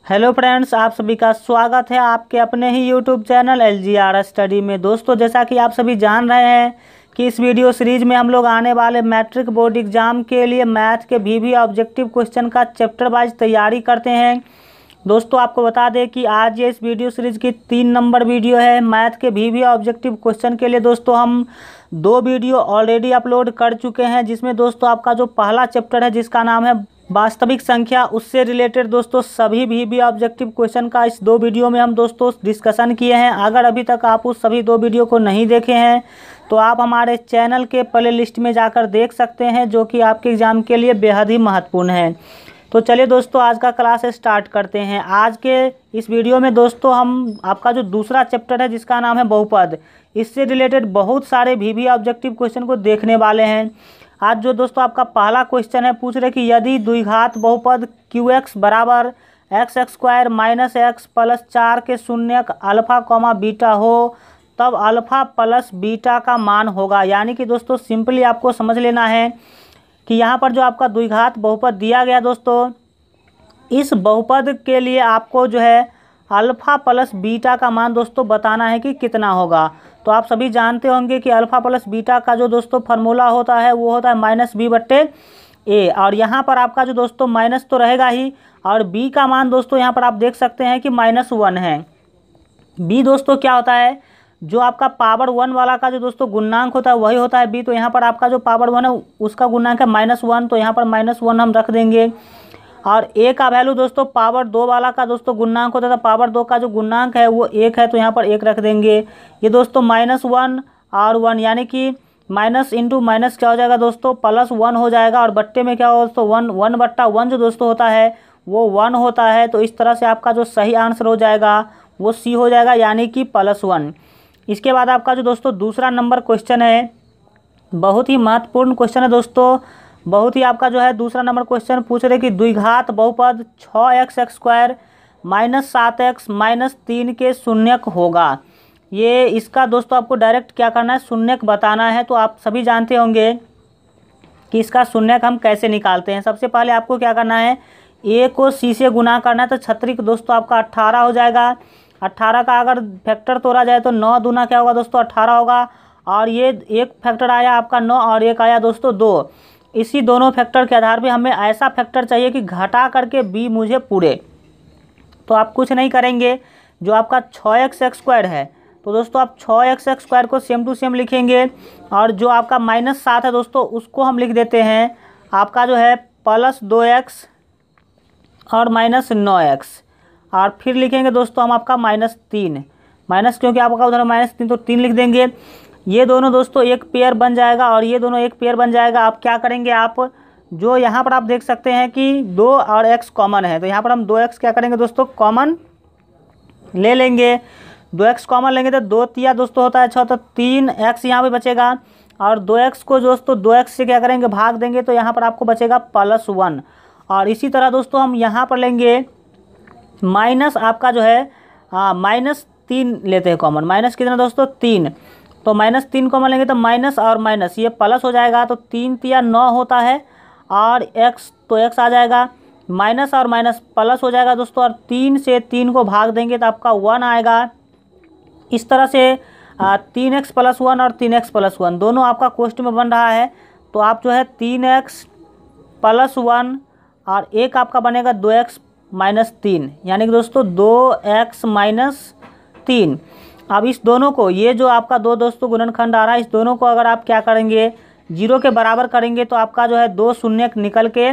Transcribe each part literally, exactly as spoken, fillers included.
Hello friends, आप सभी का स्वागत है आपके अपने ही YouTube channel L G R study में। दोस्तों, जैसा कि आप सभी जान रहे हैं कि इस वीडियो सीरीज में हम लोग आने वाले मैट्रिक बोर्ड एग्जाम के लिए मैथ के वी वी ऑब्जेक्टिव क्वेश्चन का चैप्टर वाइज तैयारी करते हैं। दोस्तों, आपको बता दें कि आज ये इस वीडियो सीरीज की तीन नंबर वीडियो है। मैथ के वी वी ऑब्जेक्टिव क्वेश्चन के लिए दोस्तों हम दो वीडियो ऑलरेडी अपलोड कर चुके हैं, जिसमें दोस्तों आपका जो पहला चैप्टर है जिसका नाम है वास्तविक संख्या, उससे रिलेटेड दोस्तों सभी वी वी ऑब्जेक्टिव क्वेश्चन का इस दो वीडियो में हम दोस्तों डिस्कशन किए हैं। अगर अभी तक आप उस सभी दो वीडियो को नहीं देखे हैं तो आप हमारे चैनल के प्ले लिस्ट में जाकर देख सकते हैं, जो कि आपके एग्ज़ाम के लिए बेहद ही महत्वपूर्ण है। तो चलिए दोस्तों, आज का क्लास स्टार्ट करते हैं। आज के इस वीडियो में दोस्तों हम आपका जो दूसरा चैप्टर है जिसका नाम है बहुपद, इससे रिलेटेड बहुत सारे वी वी ऑब्जेक्टिव क्वेश्चन को देखने वाले हैं। आज जो दोस्तों आपका पहला क्वेश्चन है, पूछ रहे कि यदि द्विघात बहुपद क्यू एक्स बराबर x x square minus x plus चार के शून्यक अल्फा कॉमा बीटा हो, तब अल्फा प्लस बीटा का मान होगा। यानी कि दोस्तों सिंपली आपको समझ लेना है कि यहाँ पर जो आपका द्विघात बहुपद दिया गया दोस्तों, इस बहुपद के लिए आपको जो है अल्फ़ा प्लस बीटा का मान दोस्तों बताना है कि कितना होगा। तो आप सभी जानते होंगे कि अल्फ़ा प्लस बीटा का जो दोस्तों फार्मूला होता है वो होता है माइनस बी बट्टे ए। और यहाँ पर आपका जो दोस्तों माइनस तो रहेगा ही, और बी का मान दोस्तों यहाँ पर आप देख सकते हैं कि माइनस वन है। बी दोस्तों क्या होता है, जो आपका पावर वन वाला का जो दोस्तों गुणांक होता है वही होता है बी। तो यहाँ पर आपका जो पावर वन है उसका गुणांक है माइनस वन, तो यहाँ पर माइनस वन हम रख देंगे। और ए का वैल्यू दोस्तों पावर दो वाला का दोस्तों गुणांक होता था, पावर दो का जो गुणांक है वो एक है, तो यहाँ पर एक रख देंगे। ये दोस्तों माइनस वन और वन, यानी कि माइनस इंटू माइनस क्या हो जाएगा दोस्तों, प्लस वन हो जाएगा। और बट्टे में क्या हो दोस्तों, वन वन बट्टा वन जो दोस्तों होता है वो वन होता है। तो इस तरह से आपका जो सही आंसर हो जाएगा वो सी हो जाएगा, यानी कि प्लस वन। इसके बाद आपका जो दोस्तों दूसरा नंबर क्वेश्चन है, बहुत ही महत्वपूर्ण क्वेश्चन है दोस्तों। बहुत ही आपका जो है दूसरा नंबर क्वेश्चन पूछ रहे कि द्विघात बहुपद छः एक्स एक्स स्क्वायर माइनस सात एक्स माइनस तीन के शून्यक होगा। ये इसका दोस्तों आपको डायरेक्ट क्या करना है, शून्यक बताना है। तो आप सभी जानते होंगे कि इसका शून्यक हम कैसे निकालते हैं। सबसे पहले आपको क्या करना है, ए को सी से गुना करना है। तो छत्रिक दोस्तों आपका अट्ठारह हो जाएगा। अट्ठारह का अगर फैक्टर तोड़ा जाए तो नौ दूना क्या होगा दोस्तों, अट्ठारह होगा। और ये एक फैक्टर आया आपका नौ और एक आया दोस्तों दो। इसी दोनों फैक्टर के आधार पे हमें ऐसा फैक्टर चाहिए कि घटा करके बी मुझे पूरे। तो आप कुछ नहीं करेंगे, जो आपका छः एक्स एक्स स्क्वायर है तो दोस्तों आप छः एक्स एक्स स्क्वायर को सेम टू सेम लिखेंगे। और जो आपका माइनस सात है दोस्तों उसको हम लिख देते हैं आपका जो है प्लस दो एक्स और माइनस नौ एक्स। और फिर लिखेंगे दोस्तों हम आपका माइनस तीन, माइनस क्योंकि आपका उधर माइनस तीन तो तीन लिख देंगे। ये दोनों दोस्तों एक पेयर बन जाएगा और ये दोनों एक पेयर बन जाएगा। आप क्या करेंगे, आप जो यहाँ पर आप देख सकते हैं कि दो और एक्स कॉमन है, तो यहाँ पर हम दो एक्स क्या करेंगे दोस्तों कॉमन ले लेंगे। दो एक्स कॉमन लेंगे तो दो तिया दोस्तों होता है छः, तो तीन एक्स यहाँ पे बचेगा। और दो एक्स को दोस्तों दो एक्स से क्या करेंगे भाग देंगे, तो यहाँ पर आपको बचेगा प्लस वन। और इसी तरह दोस्तों हम यहाँ पर लेंगे माइनस आपका जो है माइनस तीन लेते हैं कॉमन। माइनस कितना दोस्तों, तीन। तो माइनस तीन कॉमन लेंगे तो माइनस और माइनस ये प्लस हो जाएगा। तो तीन तिया नौ होता है और एक्स तो एक्स आ जाएगा, माइनस और माइनस प्लस हो जाएगा दोस्तों। और तीन से तीन को भाग देंगे तो आपका वन आएगा। इस तरह से तीन एक्स प्लस वन और तीन एक्स प्लस वन दोनों आपका क्वेश्चन में बन रहा है। तो आप जो है तीन एक्स प्लस वन और एक आपका बनेगा दो एक्स माइनस तीन, यानी कि दोस्तों दो एक्स माइनस तीन। अब इस दोनों को, ये जो आपका दो दोस्तों गुणनखंड आ रहा है, इस दोनों को अगर आप क्या करेंगे जीरो के बराबर करेंगे तो आपका जो है दो शून्य निकल के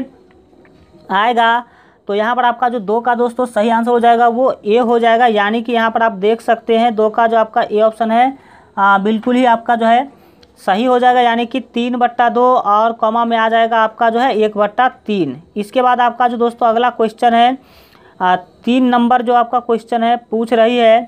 आएगा। तो यहाँ पर आपका जो दो का दोस्तों सही आंसर हो जाएगा वो ए हो जाएगा। यानी कि यहाँ पर आप देख सकते हैं दो का जो आपका ए ऑप्शन है आ, बिल्कुल ही आपका जो है सही हो जाएगा। यानी कि तीन बट्टा दो और कॉमा में आ जाएगा आपका जो है एक बट्टा तीन। इसके बाद आपका जो दोस्तों अगला क्वेश्चन है आ, तीन नंबर जो आपका क्वेश्चन है पूछ रही है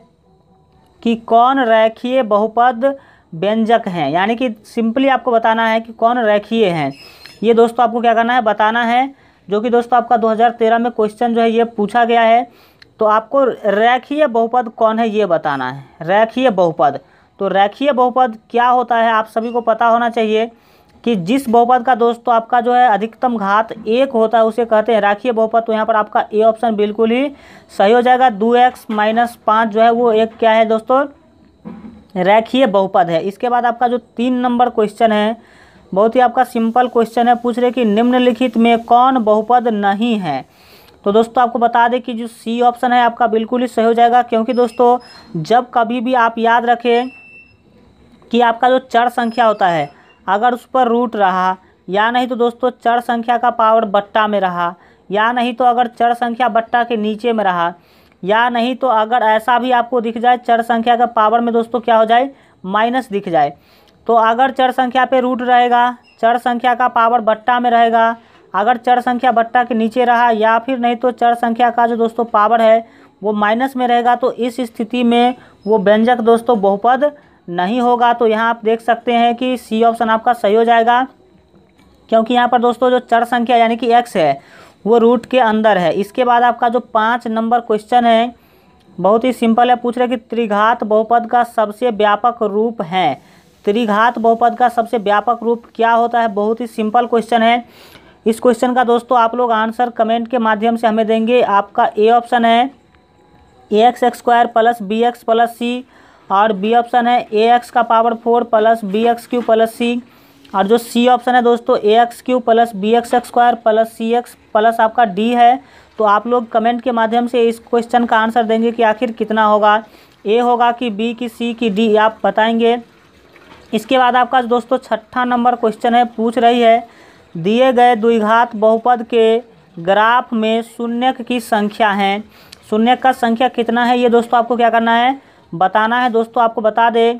कि कौन रेखीय बहुपद व्यंजक हैं। यानी कि सिंपली आपको बताना है कि कौन रेखीय हैं। ये दोस्तों आपको क्या करना है बताना है, जो कि दोस्तों आपका दो हज़ार तेरह में क्वेश्चन जो है ये पूछा गया है। तो आपको रेखीय बहुपद कौन है ये बताना है। रेखीय बहुपद, तो रेखीय बहुपद क्या होता है आप सभी को पता होना चाहिए कि जिस बहुपद का दोस्तों आपका जो है अधिकतम घात एक होता है उसे कहते हैं रेखीय बहुपद। तो यहाँ पर आपका ए ऑप्शन बिल्कुल ही सही हो जाएगा। दो एक्स माइनस पाँच जो है वो एक क्या है दोस्तों, रेखीय बहुपद है। इसके बाद आपका जो तीन नंबर क्वेश्चन है बहुत ही आपका सिंपल क्वेश्चन है, पूछ रहे कि निम्नलिखित में कौन बहुपद नहीं है। तो दोस्तों आपको बता दें कि जो सी ऑप्शन है आपका बिल्कुल ही सही हो जाएगा, क्योंकि दोस्तों जब कभी भी आप याद रखें कि आपका जो चर संख्या होता है अगर उस पर रूट रहा, या नहीं तो दोस्तों चर संख्या का पावर बट्टा में रहा, या नहीं तो अगर चर संख्या बट्टा के नीचे में रहा, या नहीं तो अगर ऐसा भी आपको दिख जाए चर संख्या का पावर में दोस्तों क्या हो जाए, माइनस दिख जाए, तो अगर चर संख्या पे रूट रहेगा, चर संख्या का पावर बट्टा में रहेगा, अगर चर संख्या बट्टा के नीचे रहा, या फिर नहीं तो चर संख्या का जो दोस्तों पावर है वो माइनस में रहेगा, तो इस स्थिति में वो व्यंजक दोस्तों बहुपद नहीं होगा। तो यहाँ आप देख सकते हैं कि सी ऑप्शन आपका सही हो जाएगा, क्योंकि यहाँ पर दोस्तों जो चर संख्या यानी कि एक्स है वो रूट के अंदर है। इसके बाद आपका जो पाँच नंबर क्वेश्चन है बहुत ही सिंपल है, पूछ रहे कि त्रिघात बहुपद का सबसे व्यापक रूप है। त्रिघात बहुपद का सबसे व्यापक रूप क्या होता है, बहुत ही सिंपल क्वेश्चन है। इस क्वेश्चन का दोस्तों आप लोग आंसर कमेंट के माध्यम से हमें देंगे। आपका ए ऑप्शन है a x x square plus b x plus c, और बी ऑप्शन है ए एक्स का power four plus b x cube plus c, और जो सी ऑप्शन है दोस्तों a x cube plus b x x square plus c x plus आपका D है। तो आप लोग कमेंट के माध्यम से इस क्वेश्चन का आंसर देंगे कि आखिर कितना होगा, ए होगा कि बी की सी की डी, आप बताएंगे। इसके बाद आपका दोस्तों छठा नंबर क्वेश्चन है, पूछ रही है दिए गए द्विघात बहुपद के ग्राफ में शून्यक की संख्या है। शून्यक का संख्या कितना है ये दोस्तों आपको क्या करना है, बताना है। दोस्तों आपको बता दें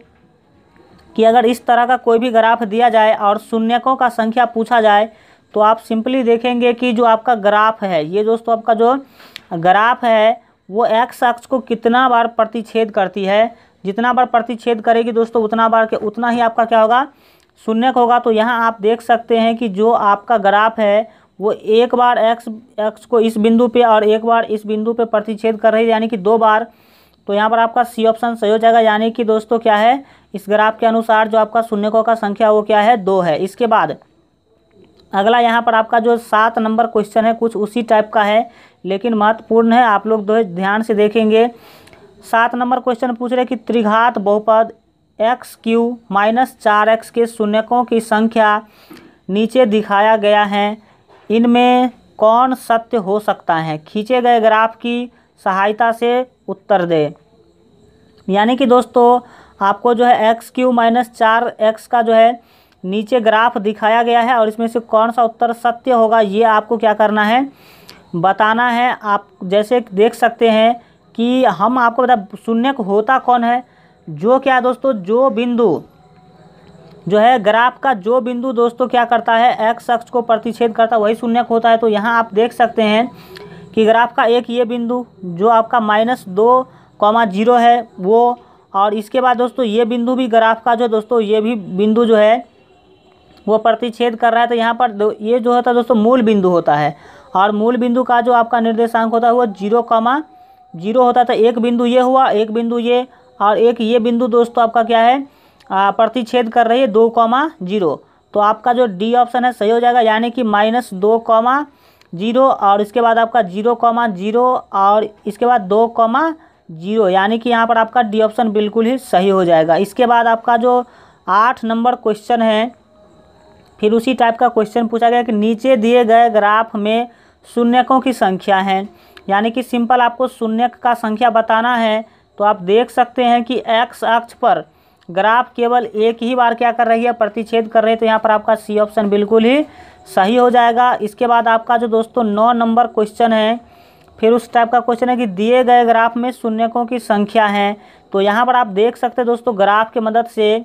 कि अगर इस तरह का कोई भी ग्राफ दिया जाए और शून्यकों का संख्या पूछा जाए तो आप सिंपली देखेंगे कि जो आपका ग्राफ है ये दोस्तों आपका जो ग्राफ है वो एक्स अक्ष को कितना बार प्रतिच्छेद करती है। जितना बार प्रतिच्छेद करेगी दोस्तों उतना बार के उतना ही आपका क्या होगा, शून्यक होगा। तो यहाँ आप देख सकते हैं कि जो आपका ग्राफ है वो एक बार एक्स एक्स को इस बिंदु पे और एक बार इस बिंदु पे प्रतिच्छेद कर रही है, यानी कि दो बार। तो यहाँ पर आपका सी ऑप्शन सही हो जाएगा, यानी कि दोस्तों क्या है, इस ग्राफ के अनुसार जो आपका शून्यकों का संख्या वो क्या है, दो है। इसके बाद अगला यहाँ पर आपका जो सात नंबर क्वेश्चन है कुछ उसी टाइप का है लेकिन महत्वपूर्ण है, आप लोग दो ध्यान से देखेंगे। सात नंबर क्वेश्चन पूछ रहे कि त्रिघात बहुपद एक्स क्यू माइनस चार एक्स के शून्यकों की संख्या नीचे दिखाया गया है, इनमें कौन सत्य हो सकता है। खींचे गए ग्राफ की सहायता से उत्तर दे। यानी कि दोस्तों आपको जो है एक्स क्यू माइनस चार एक्स का जो है नीचे ग्राफ दिखाया गया है और इसमें से कौन सा उत्तर सत्य होगा ये आपको क्या करना है, बताना है। आप जैसे देख सकते हैं कि हम आपको बता शून्यक होता कौन है, जो क्या दोस्तों जो बिंदु जो है ग्राफ का जो बिंदु दोस्तों क्या करता है, एक्स अक्ष को प्रतिच्छेद करता है वही शून्यक होता है। तो यहाँ आप देख सकते हैं कि ग्राफ का एक ये बिंदु जो आपका माइनस दो कॉमा जीरो है वो, और इसके बाद दोस्तों ये बिंदु भी ग्राफ का जो दोस्तों ये भी बिंदु जो है वो प्रतिच्छेद कर रहा है। तो यहाँ पर ये जो होता है दोस्तों मूल बिंदु होता है, और मूल बिंदु का जो आपका निर्देशांक होता है वो जीरो कॉमा जीरो होता है। तो एक बिंदु ये हुआ, एक बिंदु ये, और एक ये बिंदु दोस्तों आपका क्या है, प्रतिच्छेद कर रही है दो कॉमा जीरो। तो आपका जो डी ऑप्शन है सही हो जाएगा, यानी कि माइनस दो कॉमा जीरो और इसके बाद आपका जीरो कॉमा जीरो और इसके बाद दो कॉमा जीरो, यानी कि यहाँ पर आपका डी ऑप्शन बिल्कुल ही सही हो जाएगा। इसके बाद आपका जो आठ नंबर क्वेश्चन है फिर उसी टाइप का क्वेश्चन पूछा गया कि नीचे दिए गए ग्राफ में शून्यकों की संख्या है, यानी कि सिंपल आपको शून्यक का संख्या बताना है। तो आप देख सकते हैं कि एक्स अक्ष पर ग्राफ केवल एक ही बार क्या कर रही है, प्रतिच्छेद कर रही है। तो यहाँ पर आपका सी ऑप्शन बिल्कुल ही सही हो जाएगा। इसके बाद आपका जो दोस्तों नौ नंबर क्वेश्चन है फिर उस टाइप का क्वेश्चन है कि दिए गए ग्राफ में शून्यकों की संख्या है। तो यहाँ पर आप देख सकते हैं दोस्तों ग्राफ की मदद से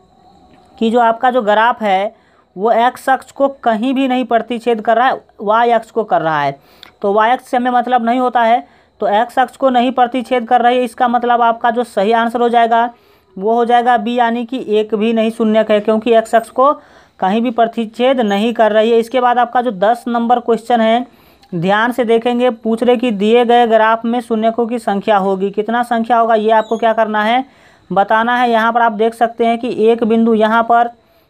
कि जो आपका जो ग्राफ है वो एक्स अक्ष को कहीं भी नहीं प्रतिच्छेद कर रहा है, वाई अक्ष को कर रहा है। तो वाई अक्ष से हमें मतलब नहीं होता है, तो एक्स अक्ष को नहीं प्रतिच्छेद कर रही है, इसका मतलब आपका जो सही आंसर हो जाएगा वो हो जाएगा बी, यानी कि एक भी नहीं शून्यक है, क्योंकि एक्स अक्ष को कहीं भी प्रतिच्छेद नहीं कर रही है। इसके बाद आपका जो दस नंबर क्वेश्चन है ध्यान से देखेंगे, पूछ रहे कि दिए गए ग्राफ में शून्यकों की संख्या होगी, कितना संख्या होगा ये आपको क्या करना है, बताना है। यहाँ पर आप देख सकते हैं कि एक बिंदु यहाँ पर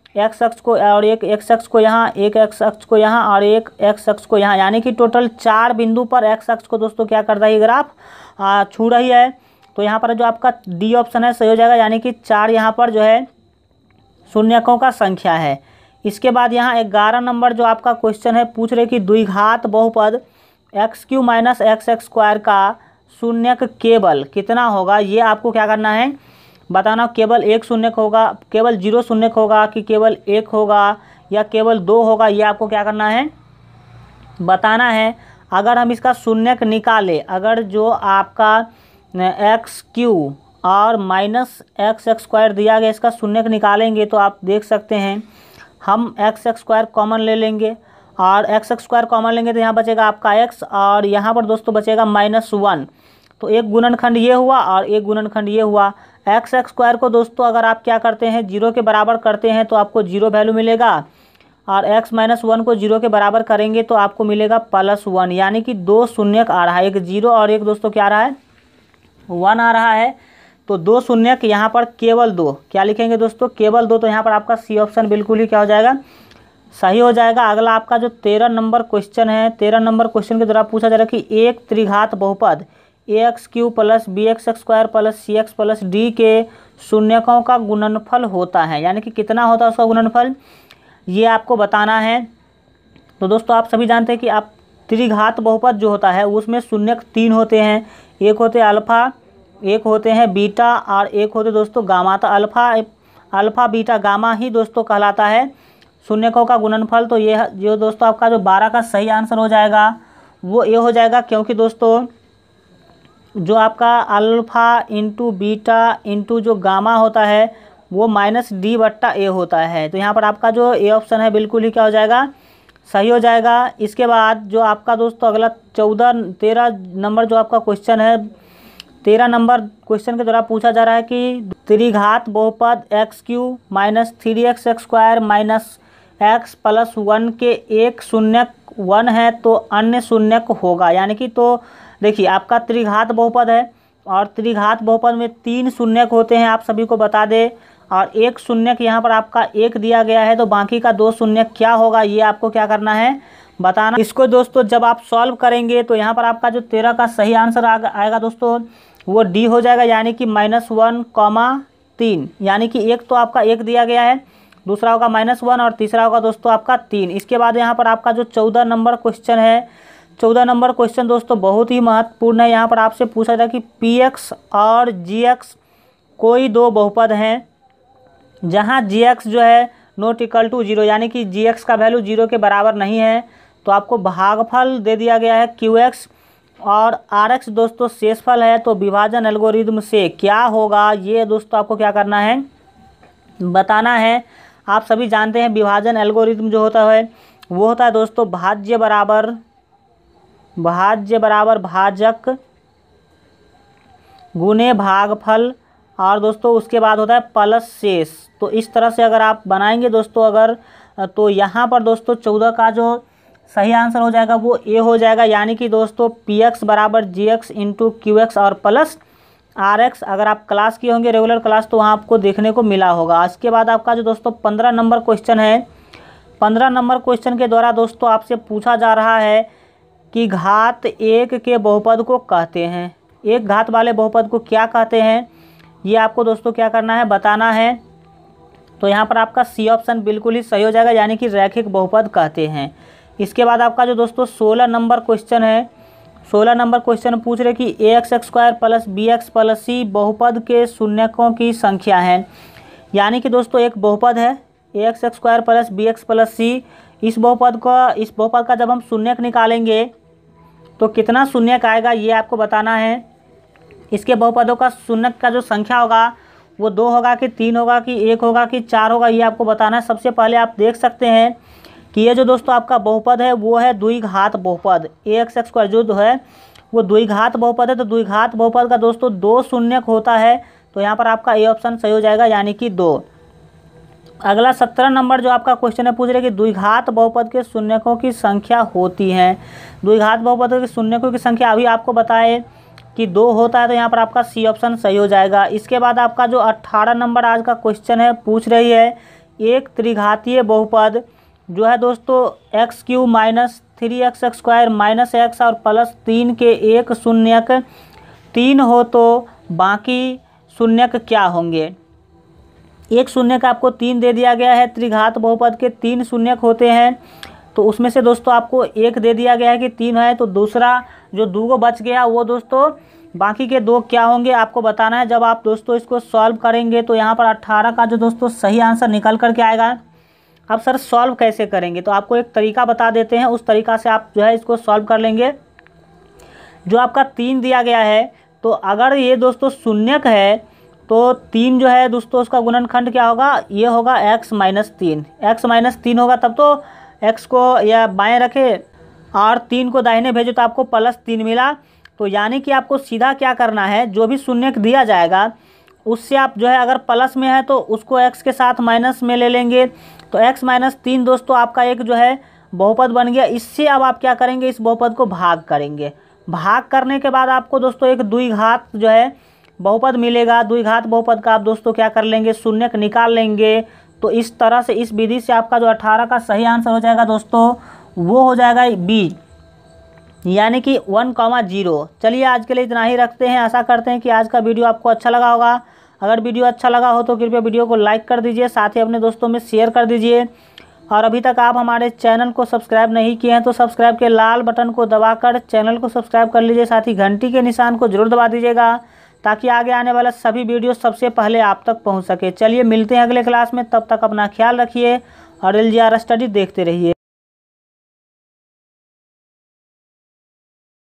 एक्स अक्ष को और एक एक्स अक्ष को यहाँ, एक एक्स अक्ष को यहाँ और एक एक्स अक्ष को यहाँ, यानी कि टोटल चार बिंदु पर एक्स अक्ष को दोस्तों क्या कर रहा है, ग्राफ छू रही है। तो यहाँ पर जो आपका डी ऑप्शन है सही हो जाएगा, यानी कि चार यहाँ पर जो है शून्यकों का संख्या है। इसके बाद यहाँ ग्यारह नंबर जो आपका क्वेश्चन है पूछ रहे कि द्विघात बहुपद x cube minus x x square का शून्यक केवल कितना होगा, ये आपको क्या करना है बताना। केवल एक शून्यक होगा, केवल जीरो शून्यक होगा, कि केवल एक होगा या केवल दो होगा, ये आपको क्या करना है बताना है। अगर हम इसका शून्यक निकालें, अगर जो आपका एक्स क्यू और माइनस एक्स एक्स स्क्वायर दिया गया इसका शून्यक निकालेंगे तो आप देख सकते हैं हम एक्स एक्स स्क्वायर कॉमन ले लेंगे और एक्स एक्स स्क्वायर कॉमन लेंगे तो यहाँ बचेगा आपका एक्स और यहाँ पर दोस्तों बचेगा माइनस वन। तो एक गुणनखंड ये हुआ और एक गुणनखंड ये हुआ। एक्स एक्स स्क्वायर को दोस्तों अगर आप क्या करते हैं जीरो के बराबर करते हैं तो आपको जीरो वैल्यू मिलेगा और एक्स माइनस वन को जीरो के बराबर करेंगे तो आपको मिलेगा प्लस वन, यानी कि दो शून्यक आ रहा है, एक जीरो और एक दोस्तों क्या आ रहा है वन आ रहा है। तो दो शून्यक यहाँ पर केवल दो, क्या लिखेंगे दोस्तों केवल दो। तो यहाँ पर आपका सी ऑप्शन बिल्कुल ही क्या हो जाएगा सही हो जाएगा। अगला आपका जो तेरह नंबर क्वेश्चन है, तेरह नंबर क्वेश्चन के द्वारा पूछा जा रहा है कि एक त्रिघात बहुपद a x cube plus b x x square plus c x plus d के शून्यकों का गुणनफल होता है, यानी कि कितना होता है उसका गुणनफल, ये आपको बताना है। तो दोस्तों आप सभी जानते हैं कि आप त्रिघात बहुपद जो होता है उसमें शून्यक तीन होते हैं, एक होते हैं अल्फ़ा, एक होते हैं बीटा और एक होते दोस्तों गामा। तो अल्फ़ा अल्फ़ा बीटा गामा ही दोस्तों कहलाता है शून्यकों का गुणनफल। तो ये जो दोस्तों आपका जो बारह का सही आंसर हो जाएगा वो ये हो जाएगा, क्योंकि दोस्तों जो आपका अल्फ़ा इंटू बीटा इंटू जो गामा होता है वो माइनस डी बट्टा ए होता है। तो यहाँ पर आपका जो ए ऑप्शन है बिल्कुल ही क्या हो जाएगा सही हो जाएगा। इसके बाद जो आपका दोस्तों अगला चौदह तेरह नंबर जो आपका क्वेश्चन है, तेरह नंबर क्वेश्चन के द्वारा पूछा जा रहा है कि त्रिघात बहुपद x cube minus three x x square minus x plus one के एक शून्यक वन है तो अन्य शून्यक होगा, यानी कि तो देखिए आपका त्रिघात बहुपद है और त्रिघात बहुपद में तीन शून्यक होते हैं, आप सभी को बता दें, और एक शून्यक यहाँ पर आपका एक दिया गया है तो बाकी का दो शून्यक क्या होगा ये आपको क्या करना है बताना। इसको दोस्तों जब आप सॉल्व करेंगे तो यहाँ पर आपका जो तेरह का सही आंसर आएगा दोस्तों वो डी हो जाएगा, यानी कि माइनस वन कॉमा तीन, यानी कि एक तो आपका एक दिया गया है, दूसरा होगा माइनस वन और तीसरा होगा दोस्तों आपका तीन। इसके बाद यहाँ पर आपका जो चौदह नंबर क्वेश्चन है, चौदह नंबर क्वेश्चन दोस्तों बहुत ही महत्वपूर्ण है। यहाँ पर आपसे पूछा जाए कि पी एक्स और जी एक्स कोई दो बहुपद हैं जहाँ जी एक्स जो है नॉट इक्वल टू जीरो, यानी कि जी एक्स का वैल्यू जीरो के बराबर नहीं है तो आपको भागफल दे दिया गया है क्यू एक्स और आर एक्स दोस्तों शेषफल है। तो विभाजन एल्गोरिदम से क्या होगा ये दोस्तों आपको क्या करना है बताना है। आप सभी जानते हैं विभाजन एल्गोरिदम जो होता है वो होता है दोस्तों भाज्य बराबर भाज्य बराबर भाजक गुणे भागफल और दोस्तों उसके बाद होता है प्लस शेष। तो इस तरह से अगर आप बनाएंगे दोस्तों अगर तो यहाँ पर दोस्तों चौदह का जो सही आंसर हो जाएगा वो ए हो जाएगा, यानी कि दोस्तों पी एक्स बराबर g x into q x और प्लस आर एक्स। अगर आप क्लास किए होंगे रेगुलर क्लास तो वहाँ आपको देखने को मिला होगा। इसके बाद आपका जो दोस्तों पंद्रह नंबर क्वेश्चन है, पंद्रह नंबर क्वेश्चन के द्वारा दोस्तों आपसे पूछा जा रहा है कि घात एक के बहुपद को कहते हैं, एक घात वाले बहुपद को क्या कहते हैं ये आपको दोस्तों क्या करना है बताना है। तो यहाँ पर आपका सी ऑप्शन बिल्कुल ही सही हो जाएगा, यानी कि रैखिक बहुपद कहते हैं। इसके बाद आपका जो दोस्तों सोलह नंबर क्वेश्चन है, सोलह नंबर क्वेश्चन पूछ रहे कि a x x square plus b x plus c बहुपद के शून्यकों की संख्या है, यानी कि दोस्तों एक बहुपद है a x x square plus b x plus c. इस बहुपद का इस बहुपद का जब हम शून्यक निकालेंगे तो कितना शून्यक आएगा ये आपको बताना है। इसके बहुपदों का शून्यक का जो संख्या होगा वो दो होगा कि तीन होगा कि एक होगा कि चार होगा ये आपको बताना है। सबसे पहले आप देख सकते हैं कि ये जो दोस्तों आपका बहुपद है वो है द्विघात बहुपद, ए एक्स एक्स स्क्वायर जो है वो द्विघात बहुपद है। तो द्विघात बहुपद का दोस्तों दो शून्यक होता है, तो यहाँ पर आपका ए ऑप्शन सही हो जाएगा, यानी कि दो। अगला सत्रह नंबर जो आपका क्वेश्चन है पूछ रहे कि द्विघात बहुपद के शून्यकों की संख्या होती है। द्विघात बहुपद के शून्यकों की संख्या अभी आपको बताए कि दो होता है, तो यहाँ पर आपका सी ऑप्शन सही हो जाएगा। इसके बाद आपका जो अट्ठारह नंबर आज का क्वेश्चन है पूछ रही है एक त्रिघातीय बहुपद जो है दोस्तों x cube minus three x square minus x और प्लस तीन के एक शून्यक तीन हो तो बाकी शून्यक क्या होंगे। एक शून्यक आपको तीन दे दिया गया है, त्रिघात बहुपद के तीन शून्यक होते हैं तो उसमें से दोस्तों आपको एक दे दिया गया है कि तीन है, तो दूसरा जो दो को बच गया वो दोस्तों बाकी के दो क्या होंगे आपको बताना है। जब आप दोस्तों इसको सॉल्व करेंगे तो यहाँ पर अट्ठारह का जो दोस्तों सही आंसर निकल कर के आएगा। अब सर सॉल्व कैसे करेंगे, तो आपको एक तरीका बता देते हैं, उस तरीका से आप जो है इसको सॉल्व कर लेंगे। जो आपका तीन दिया गया है तो अगर ये दोस्तों शून्यक है तो तीन जो है दोस्तों उसका गुणनखंड क्या होगा, ये होगा एक्स माइनस तीन। एक्स माइनस तीन होगा तब तो एक्स को या बाएं रखे और तीन को दाहिने भेजो तो आपको प्लस तीन मिला। तो यानी कि आपको सीधा क्या करना है, जो भी शून्यक दिया जाएगा उससे आप जो है अगर प्लस में है तो उसको एक्स के साथ माइनस में ले लेंगे। तो एक्स माइनस तीन दोस्तों आपका एक जो है बहुपद बन गया। इससे अब आप क्या करेंगे, इस बहुपद को भाग करेंगे। भाग करने के बाद आपको दोस्तों एक द्विघात जो है बहुपद मिलेगा। द्विघात बहुपद का आप दोस्तों क्या कर लेंगे, शून्यक निकाल लेंगे। तो इस तरह से इस विधि से आपका जो अठारह का सही आंसर हो जाएगा दोस्तों वो हो जाएगा बी, यानी कि वन कॉमा जीरो। चलिए आज के लिए इतना ही रखते हैं। आशा करते हैं कि आज का वीडियो आपको अच्छा लगा होगा। अगर वीडियो अच्छा लगा हो तो कृपया वीडियो को लाइक कर दीजिए, साथ ही अपने दोस्तों में शेयर कर दीजिए। और अभी तक आप हमारे चैनल को सब्सक्राइब नहीं किए हैं तो सब्सक्राइब के लाल बटन को दबाकर चैनल को सब्सक्राइब कर लीजिए। साथ ही घंटी के निशान को जरूर दबा दीजिएगा ताकि आगे आने वाला सभी वीडियो सबसे पहले आप तक पहुंच सके। चलिए मिलते हैं अगले क्लास में, तब तक अपना ख्याल रखिए और एल जी आर स्टडी देखते रहिए।